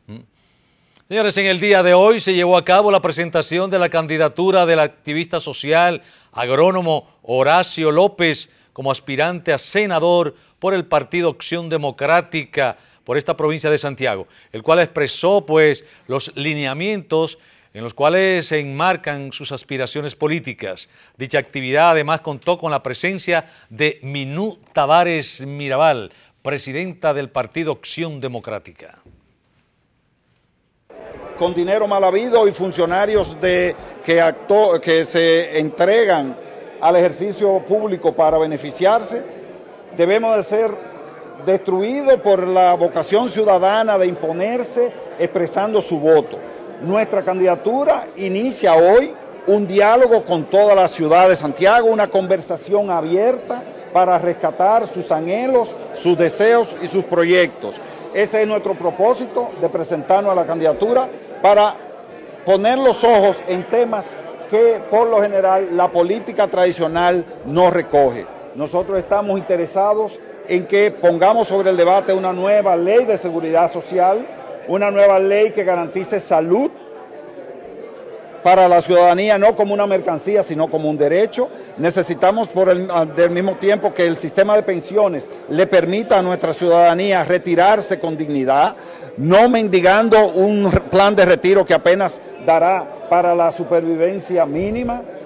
Señores, en el día de hoy se llevó a cabo la presentación de la candidatura del activista social agrónomo Horacio López como aspirante a senador por el Partido Acción Democrática por esta provincia de Santiago, el cual expresó pues los lineamientos en los cuales se enmarcan sus aspiraciones políticas. Dicha actividad además contó con la presencia de Minú Tavares Mirabal, presidenta del Partido Acción Democrática. Con dinero mal habido y funcionarios que se entregan al ejercicio público para beneficiarse, debemos de ser destruidos por la vocación ciudadana de imponerse expresando su voto. Nuestra candidatura inicia hoy un diálogo con toda la ciudad de Santiago, una conversación abierta para rescatar sus anhelos, sus deseos y sus proyectos. Ese es nuestro propósito de presentarnos a la candidatura para poner los ojos en temas que por lo general la política tradicional no recoge. Nosotros estamos interesados en que pongamos sobre el debate una nueva ley de seguridad social, una nueva ley que garantice salud para la ciudadanía, no como una mercancía, sino como un derecho. Necesitamos del mismo tiempo que el sistema de pensiones le permita a nuestra ciudadanía retirarse con dignidad, no mendigando un plan de retiro que apenas dará para la supervivencia mínima.